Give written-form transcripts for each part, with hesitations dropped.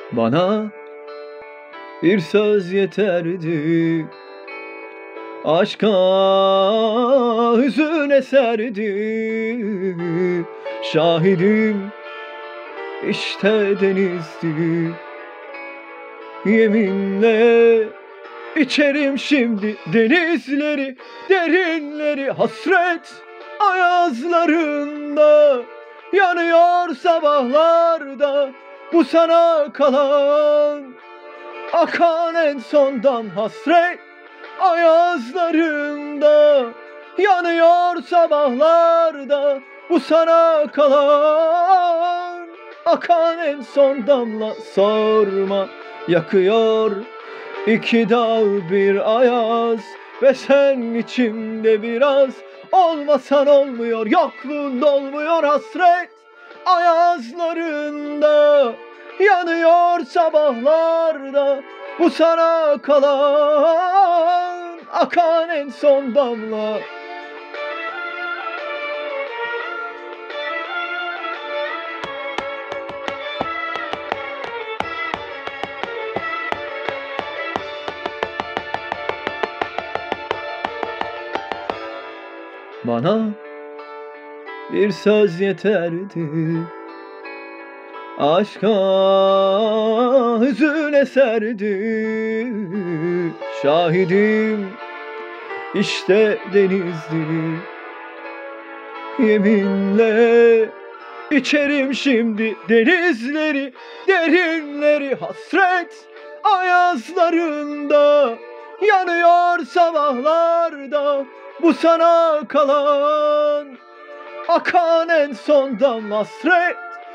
Bana bir söz yeterdi, aşka hüzün eserdi. Şahidim işte denizdi. Yeminle içerim şimdi denizleri, derinleri. Hasret ayazlarında yanıyor sabahlarda. Bu sana kalan akan en sondan hasret ayazlarında yanıyor sabahlarda. Bu sana kalan akan en son damla. Sorma, yakıyor iki dağ bir ayaz, ve sen içimde biraz. Olmasan olmuyor, yokluğun dolmuyor. Hasret ayazlarında yanıyor sabahlarda. Bu sana kalan akan en son damla. Bana bir söz yeterdi, aşka hüzün eserdi. Şahidim işte denizdi. Yeminle içerim şimdi denizleri, derinleri. Hasret ayazlarında yanıyor sabahlarda. Bu sana kalan akan en son damla. Hasret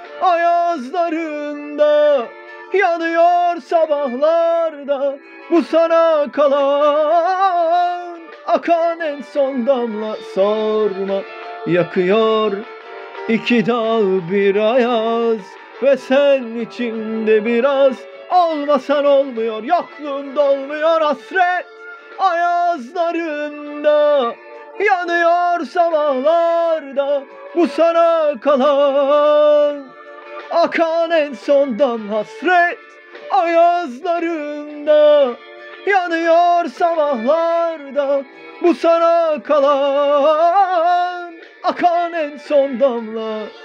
ayazlarında yanıyor sabahlarda. Bu sana kalan akan en son damla. Sorma, yakıyor iki dağ bir ayaz, ve sen içinde biraz. Olmasan olmuyor, yokluğun dolmuyor. Hasret ayazlarında yanıyor sabahlarda. Bu sana kalan akan en sondan. Hasret ayazlarında yanıyor sabahlarda. Bu sana kalan akan en son damla.